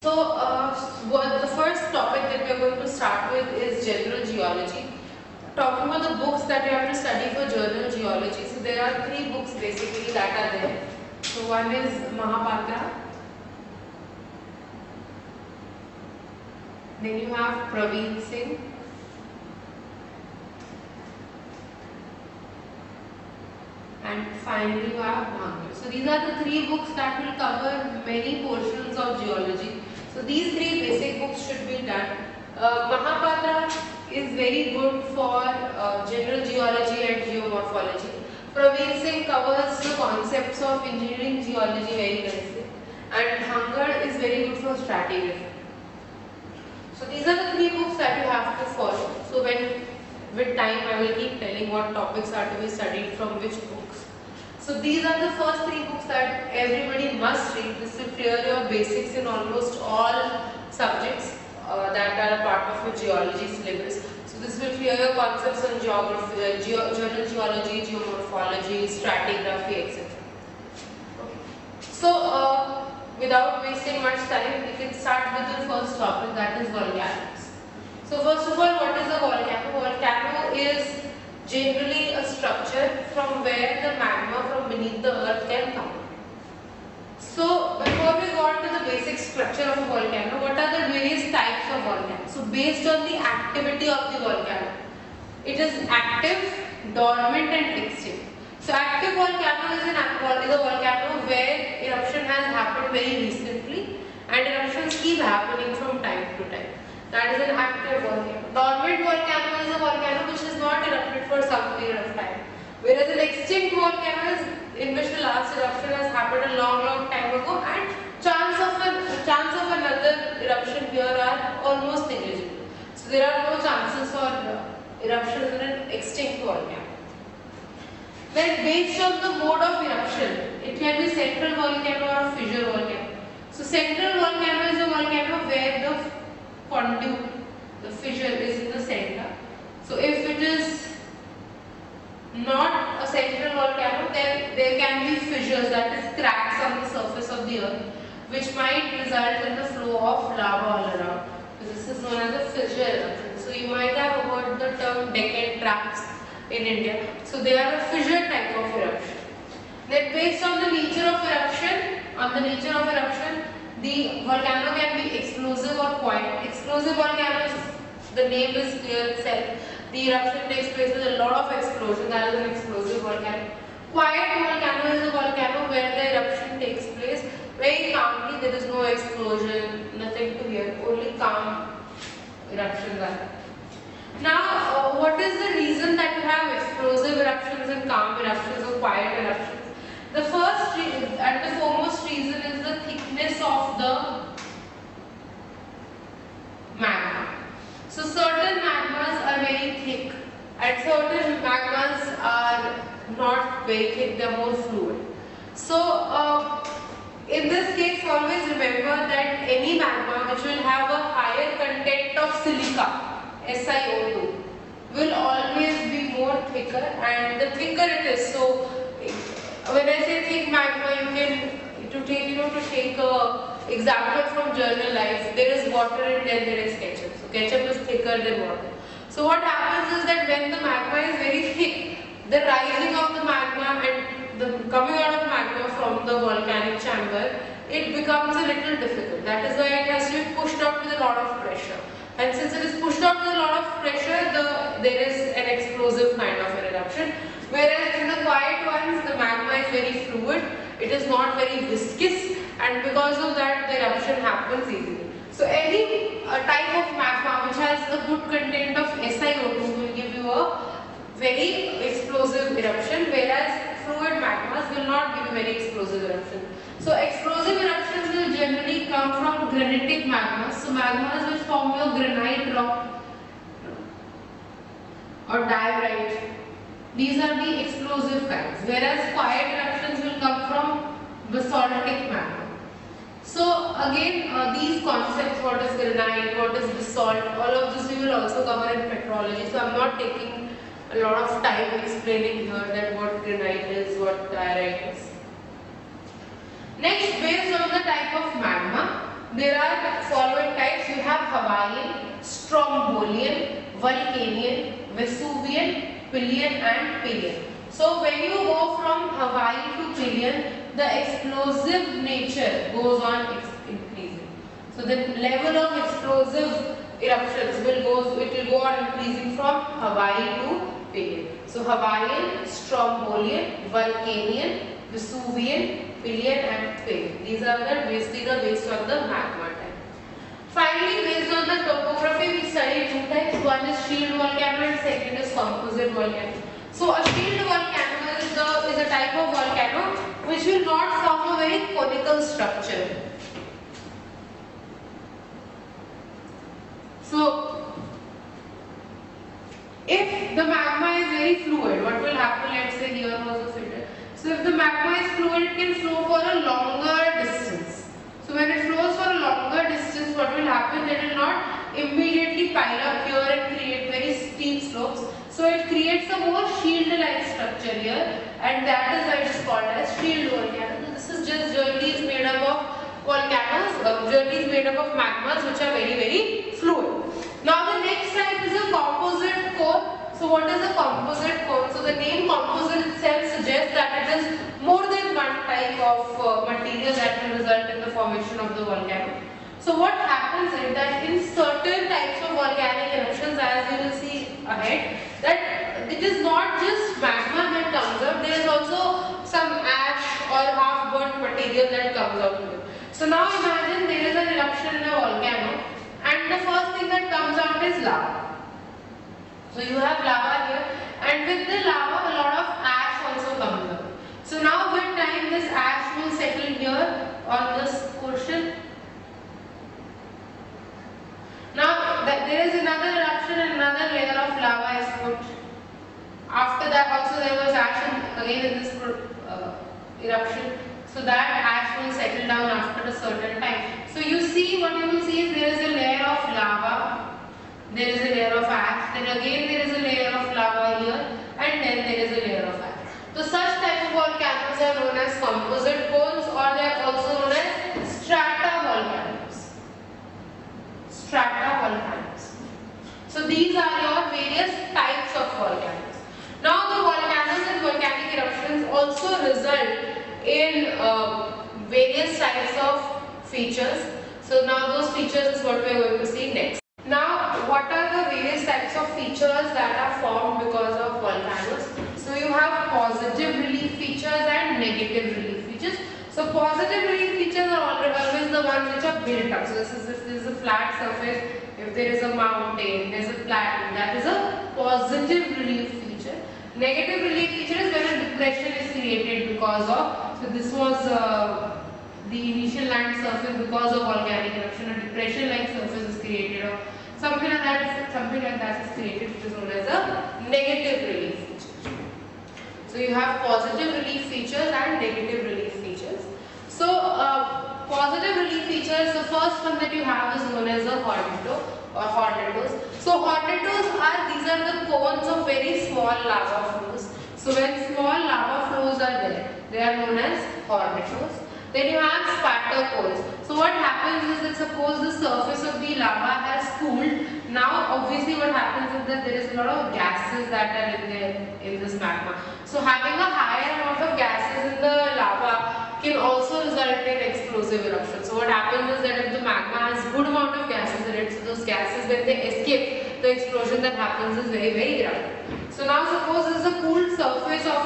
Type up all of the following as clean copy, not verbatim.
The first topic that we are going to start with is general geology. Talking about the books that you have to study for general geology. So there are three books basically that are there. So one is Mahapatra, then you have Praveen Singh, and finally you have Bhangar. So these are the three books that will cover many portions of geology. So these three basic books should be done. Mahapatra is very good for general geology and geomorphology. Praveen Singh covers the concepts of engineering geology very nicely, and Bhangar is very good for stratigraphy. So these are the three books that you have to follow. So with time I will keep telling what topics are to be studied from which books. So these are the first three books that everybody must read. This will clear your basics in almost all subjects that are a part of your geology syllabus. So this will clear your concepts on geography, general geology, geomorphology, stratigraphy, etc. Okay. So without wasting much time, we can start with the first topic, that is volcanoes. So first of all, what is a volcano? Volcano is generally a structure from where the magma from beneath the earth can come. So before we go on to the basic structure of a volcano, what are the various types of volcanoes? So based on the activity of the volcano, it is active, dormant and extinct. So active volcano is a volcano where eruption has happened very recently and eruptions keep happening from time to time. That is an active volcano. Dormant volcano is a volcano which has not erupted for some period of time. Whereas an extinct volcano is in which the last eruption has happened a long time ago and chance of another eruption here are almost negligible. So there are no chances for eruptions in an extinct volcano. Then based on the mode of eruption, it can be central volcano or a fissure volcano. So central volcano is a volcano where the conduit, the fissure is in the center. So if it is not a central volcano, then there can be fissures, that is cracks on the surface of the earth, which might result in the flow of lava all around. So this is known as a fissure eruption. So you might have heard the term Deccan Traps in India. So they are a fissure type of eruption. Then based on the nature of eruption, the volcano can be explosive or quiet. Explosive volcanoes, the name is clear itself. The eruption takes place with a lot of explosion, that is an explosive volcano. Quiet volcano is a volcano where the eruption takes place very calmly, there is no explosion, nothing to hear, only calm eruptions are. Now, what is the reason that you have explosive eruptions and calm eruptions or quiet eruptions? The first and the foremost reason is the thickness of the magma. So certain magmas are very thick and certain magmas are not very thick, they are more fluid. So in this case, always remember that any magma which will have a higher content of silica, SiO2, will always be more thicker, and the thicker it is. So when I say thick magma, you can to take a example from journal life. There is water and then there is ketchup. So ketchup is thicker than water. So what happens is that when the magma is very thick, the rising of the magma and the coming out of magma from the volcanic chamber, it becomes a little difficult. That is why it has to be pushed out with a lot of pressure. And since it is pushed out with a lot of pressure, there is an explosive kind of an eruption. Whereas in the quiet ones, the magma is very fluid, it is not very viscous, and because of that, the eruption happens easily. So any type of magma which has a good content of SiO2 will give you a very explosive eruption, whereas fluid magmas will not give you very explosive eruption. So explosive eruptions will generally come from granitic magmas. So magmas which form your granite rock or diorite. These are the explosive kinds, whereas quiet eruptions will come from basaltic magma. So again, these concepts, what is granite, what is basalt, all of this we will also cover in petrology. So I am not taking a lot of time explaining here that what granite is, what diorite is. Next, based on the type of magma, there are following types. You have Hawaiian, Strombolian, Vulcanian, Vesuvian, Pillian and Pillian. So when you go from Hawaii to Pillian, the explosive nature goes on increasing. So the level of explosive eruptions will go on increasing from Hawaii to Pillian. So Hawaiian, Strombolian, Vulcanian, Vesuvian, Pillian and Pillian. These are basically based on the magma type. Finally, based on the topography, we study two types. One is shield volcano and second is composite volcano. So a shield volcano is a type of volcano which will not form a very conical structure. So if the magma is very fluid, what will happen? Let's say here was a filter. So if the magma is fluid, it can flow for a longer distance. So when it flows for a longer distance, what will happen? It will not immediately pile up here and create very steep slopes. So it creates a more shield-like structure here, and that is why it is called as shield volcano. So this is just journeys made up of volcanoes, journeys made up of magmas which are very, very fluid. Now the next type is a composite cone. So what is a composite cone? So the name composite itself suggests that it is more than one type of material that will result in the formation of the volcano. So what happens is that in certain types of volcanic eruptions, as you will see ahead, that it is not just magma that comes up, there is also some ash or half-burnt material that comes out of it. So now imagine there is an eruption in a volcano and the first thing that comes out is lava. So you have lava here, and with the lava a lot of ash also comes out. So now with time this ash will settle here on this portion. Now there is another eruption and another layer of lava is put. After that also there was ash again in this eruption. So that ash will settle down after a certain time. So you see, what you will see is there is a layer of lava, there is a layer of ash, then again there is a layer of lava here, and then there is a layer of ash. So such type of volcanoes are known as composite cones, or they are also known as strata volcanoes. Strata volcanoes. So these are your various types of volcanoes. Now the volcanoes and volcanic eruptions also result in various types of features. So now those features is what we are going to see next. Now what are the various types of features that are formed because of volcanoes? So you have positive relief features and negative relief features. So positive relief features are always the ones which are built up. So this is if there is a flat surface, if there is a mountain, there is a plateau, that is a positive relief feature. Negative relief feature is when a depression is created because of, so this was the initial land surface because of volcanic eruption, a depression like surface is created, or something like that is created, which is known as a negative relief feature. So you have positive relief features and negative relief features. So positive relief features, the first one that you have is known as a hornado or hornados. So hornados these are the cones of very small lava flows. So when small lava flows are there, they are known as hornados. Then you have spatter cones. So what happens is that suppose the surface of the lava has cooled. Now obviously what happens is that there is a lot of gases that are in this magma. So having a higher amount of gases in the lava can also result in explosive eruption. So what happens is that if the magma has good amount of gases in it, so those gases when they escape, the explosion that happens is very, very rapid. So now suppose this is a cooled surface of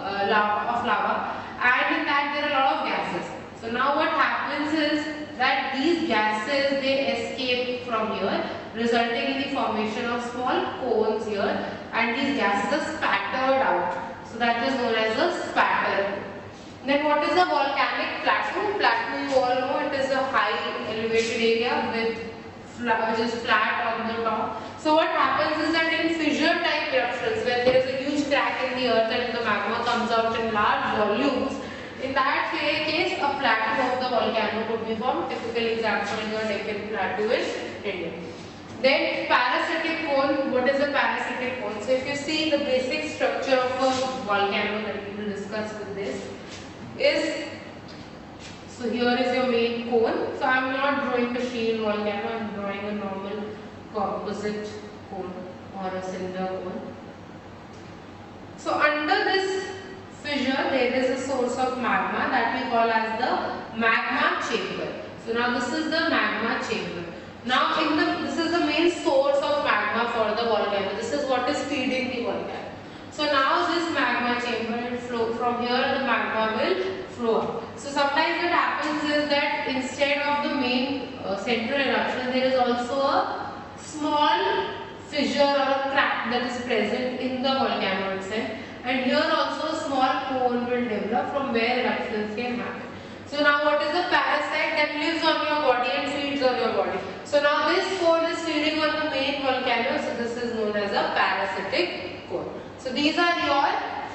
lava, and in that there are a lot of gases. So now what happens is that these gases, they escape from here, resulting in the formation of small cones here, and these gases are spattered out. So that is known as a spatter. Then what is a volcanic plateau? Plateau, you all know, it is a high elevated area which is flat on the top. So what happens is that in fissure type eruptions, when there is a huge crack in the earth and the magma comes out in large volumes, in that case a plateau of the volcano could be formed. Typical example in your Deccan Plateau in India. Then parasitic cone. What is a parasitic cone? So if you see the basic structure of a volcano that we will discuss with this is, So here is your main cone. So I am not drawing a shield volcano, I am drawing a normal composite cone or a cinder cone. So under this fissure there is a source of magma that we call as the magma chamber. So now this is the magma chamber. Now this is the main source of magma for the volcano. This is what is feeding the volcano. So now this magma chamber will flow from here, the magma will flow up. So sometimes what happens is that instead of the main central eruption, there is also a small fissure or a crack that is present in the volcano itself, and here also a small cone will develop from where eruptions can happen. So now what is a parasite that lives on your body and feeds on your body? So now this cone is feeding on the main volcano, so this is known as a parasitic cone. So these are your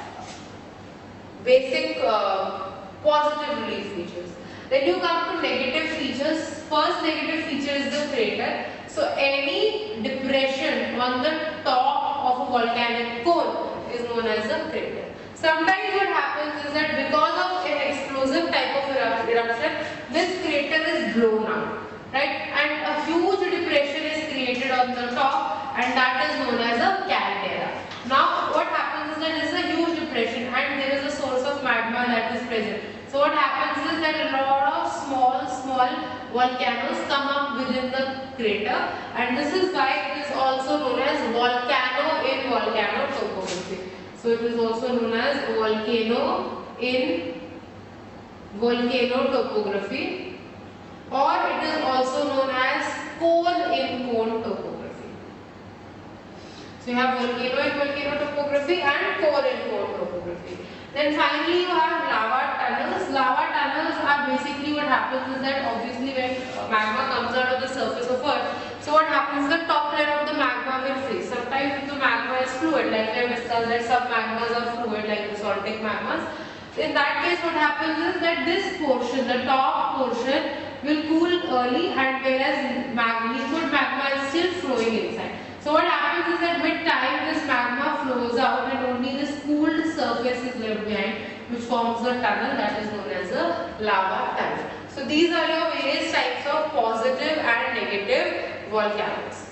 basic positive relief features. Then you come to negative features. First negative feature is the crater. So any depression on the top of a volcanic cone is known as a crater. Sometimes what happens is that because of an explosive type of eruption, this crater is blown out, right? And a huge depression is created on the top, and that is known as a caldera. Now what happens is that there is a huge depression and there is a source of magma that is present. So what happens is that a lot of small volcanoes come up within the crater, and this is why it is also known as volcano in volcano topography. So it is also known as volcano in volcano topography, or it is also known as cone in cone topography. So you have volcano in volcano topography and core in core topography. Then finally you have lava tunnels. Lava tunnels are basically what happens is that obviously when magma comes out of the surface of earth, so what happens, the top layer of the magma will freeze. Sometimes the magma is fluid, like we have discussed that some magmas are fluid like basaltic magmas. In that case what happens is that this portion, the top portion, will cool early, and whereas liquid magma is still flowing inside. So what happens is that with time this magma flows out and only this cooled surface is left behind, which forms the tunnel that is known as a lava tunnel. So these are your various types of positive and negative volcanoes.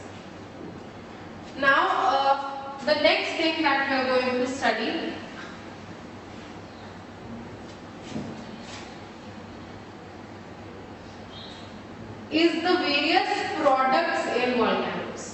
Now the next thing that we are going to study is the various products in volcanoes.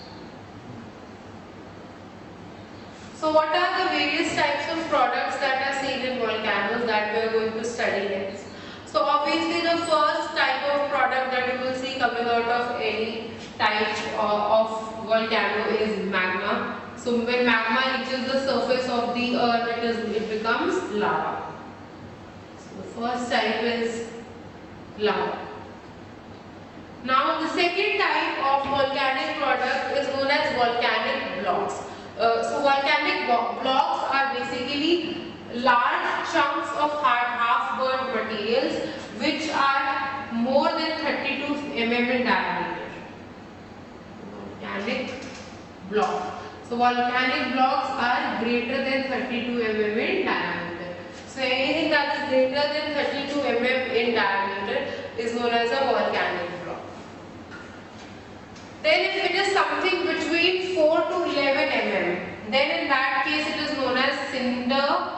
So what are the various types of products that are seen in volcanoes that we are going to study next? So obviously the first type of product that you will see coming out of any type of volcano is magma. So when magma reaches the surface of the earth, it becomes lava. So the first type is lava. Now the second type of volcanic product is known as volcanic blocks. So volcanic blocks are basically large chunks of hard half-burnt materials which are more than 32 mm in diameter. Volcanic block. So volcanic blocks are greater than 32 mm in diameter. So anything that is greater than 32 mm in diameter is known as a volcanic block. Then if it is something between 4 to 11 mm, then in that case it is known as cinder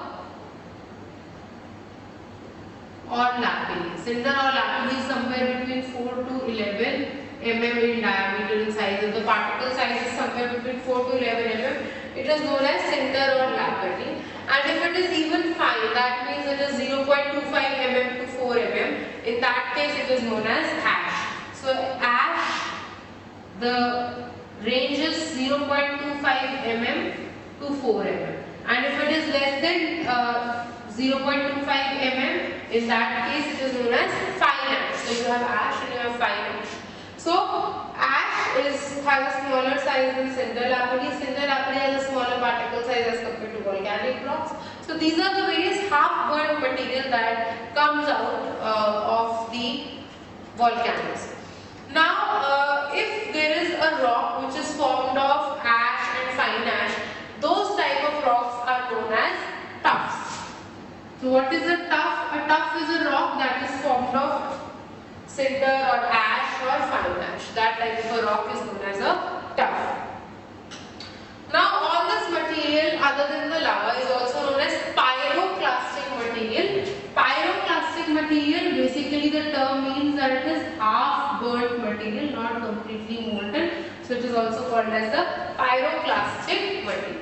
or lapilli. Cinder or lapilli is somewhere between 4 to 11 mm in diameter in size. If the particle size is somewhere between 4 to 11 mm, it is known as cinder or lapilli. And if it is even fine, that means it is 0.25 mm to 4 mm, in that case it is known as ash. So ash, the range is 0.25 mm to 4 mm, and if it is less than 0.25 mm, in that case it is known as fine ash. So you have ash and you have fine ash. So ash has a smaller size than cinder lapilli. Cinder lapilli has a smaller particle size as compared to volcanic blocks. So these are the various half-burnt material that comes out of the volcanoes. Now, if there is a rock which is formed of ash and fine ash, those type of rocks are known as tuffs. So what is a tuff? A tuff is a rock that is formed of cinder or ash or fine ash. That type of a rock is known as a tuff. Now all this material other than the lava is also known as pyroclastic material. Pyroclastic material, basically the term means that it is half burnt material, not completely molten. So it is also called as the pyroclastic material.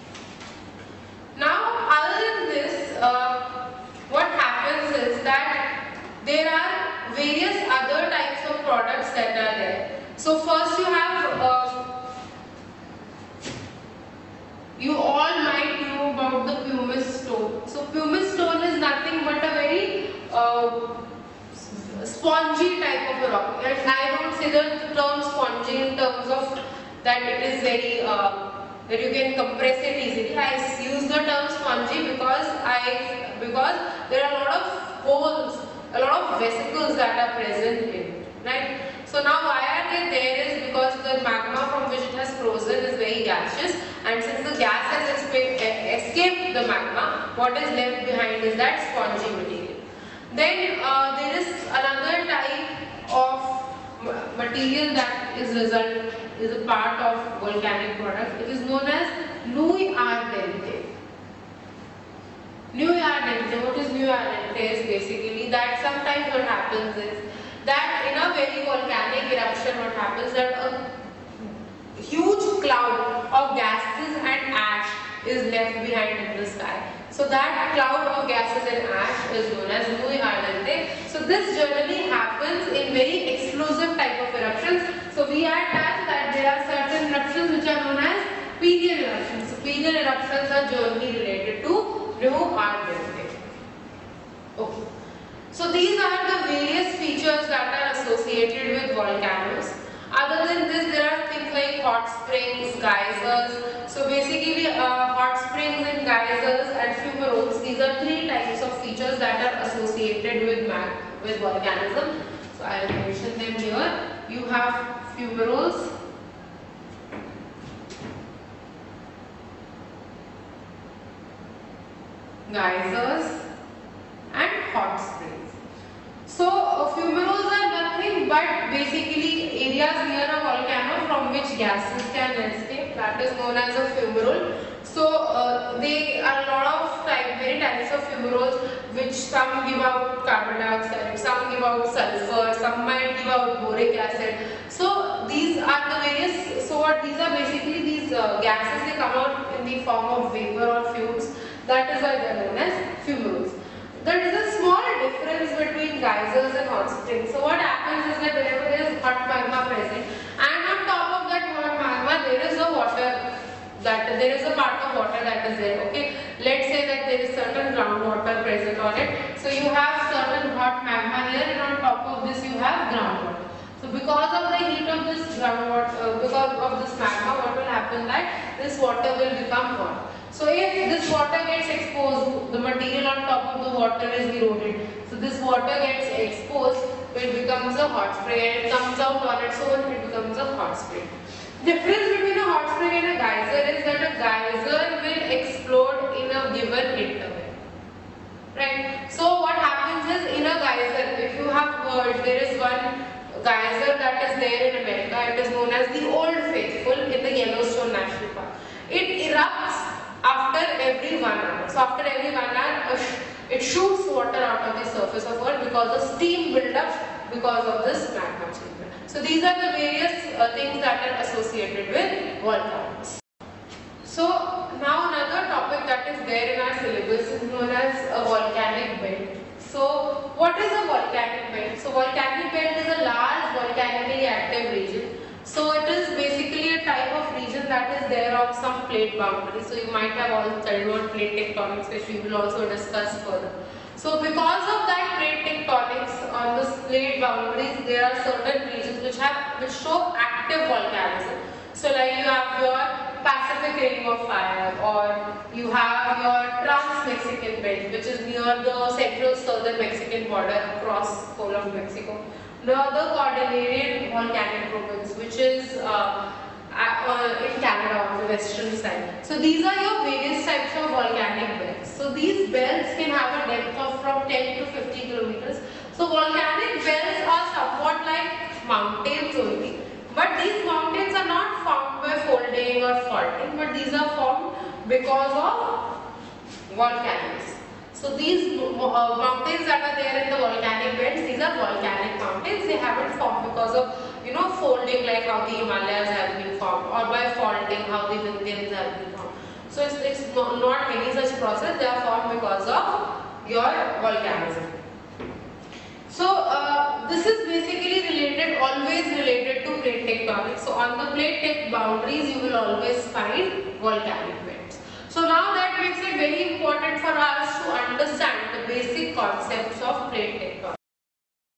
Now other than this, what happens is that there are various other types of products that are there. So first you have you all might know about the pumice stone. So pumice stone is nothing but a very spongy type of a rock. And I don't say the term spongy in terms of that it is very that you can compress it easily. I use the term spongy because there are a lot of holes, a lot of vesicles that are present in it, right? So now why are they there is because the magma from which it has frozen is very gaseous, and since the gas has escaped the magma, what is left behind is that spongy material. Then there is another type of material that is a part of volcanic product. It is known as Nui ardente. Nui ardente. What is Nui ardente is basically that sometimes what happens is that in a very volcanic eruption, what happens that a huge cloud of gases and ash is left behind in the sky. So that cloud of gases and ash is known as Nui ardente. So this generally happens in very explosive type of eruptions. So we had touched that there are certain eruptions which are known as period eruptions. So period eruptions are generally related to Nui ardente. Okay. So these are the various features that are associated with volcanoes. Other than this, there are things like hot springs, geysers. So basically hot springs and geysers and fumaroles, these are three types of features that are associated with volcanism. So I will mention them here. You have fumaroles, geysers and hot springs. So fumaroles are nothing but basically areas near a volcano from which gases can escape. That is known as a fumarole. So they are a lot of many types of fumaroles, which some give out carbon dioxide, some give out sulfur, some might give out boric acid. So these are the various. So what these are basically these gases, they come out in the form of vapor or fumes. That is why they are known as fumaroles. There is a small difference between geysers and hot springs. So what happens is that whenever there is hot magma present, and on top of that hot magma there is a water, that there is a part of water that is there. Okay, let's say that there is certain groundwater present on it. So you have certain hot magma here, and on top of this you have groundwater. So because of the heat of this groundwater, because of this magma, what will happen that this water will become hot. So if this water gets exposed, the material on top of the water is eroded. So this water gets exposed, it becomes a hot spring, and it comes out on its own, it becomes a hot spring. Difference between a hot spring and a geyser is that a geyser will explode in a given interval. Right? So what happens is in a geyser, if you have heard, there is one geyser that is there in America, it is known as the Old Faithful in the Yellowstone National Park. It erupts after every 1 hour. So after every 1 hour, it shoots water out of the surface of Earth because the steam build up because of this magma chamber. So these are the various things that are associated with volcanoes. So now another topic that is there in our syllabus is known as a volcanic belt. So what is a volcanic belt? So volcanic belt is a large volcanically active region. So it is basically a type of region that is there on some plate boundary. So you might have all studied about plate tectonics, which we will also discuss further. So because of that plate tectonics on the plate boundaries, there are certain regions which show active volcanism. So like you have your Pacific Ring of Fire, or you have your Trans-Mexican Belt, which is near the central southern Mexican border across whole of Mexico. The other Cordilleran volcanic province, which is in Canada on the western side. So these are your various types of volcanic belts. So these belts can have a depth of from 10 to 50 kilometers. So volcanic belts are somewhat like mountains only, but these mountains are not formed by folding or faulting, but these are formed because of volcanoes. So these mountains that are there in the volcanic belts, these are volcanic mountains. They haven't formed because of folding like how the Himalayas have been formed, or by faulting how the Vindhyans have been formed. So it's not any such process. They are formed because of your volcanism. So this is basically always related to plate tectonics. So on the plate boundaries you will always find volcanic belts. So now that makes it very important for us to understand the basic concepts of plate tectonics.